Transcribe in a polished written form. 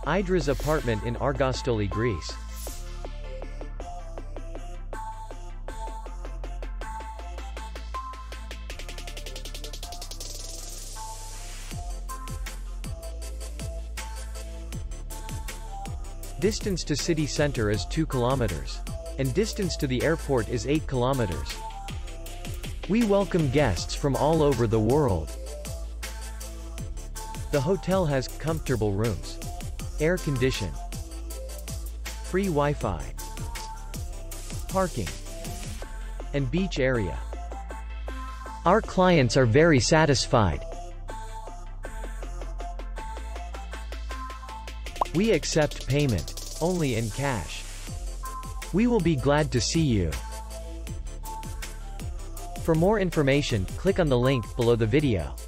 Idras Apartment in Argostoli, Greece. Distance to city center is 2 kilometers. And distance to the airport is 8 kilometers. We welcome guests from all over the world. The hotel has comfortable rooms, air condition, free Wi-Fi, parking, and beach area. Our clients are very satisfied. We accept payment only in cash. We will be glad to see you. For more information, click on the link below the video.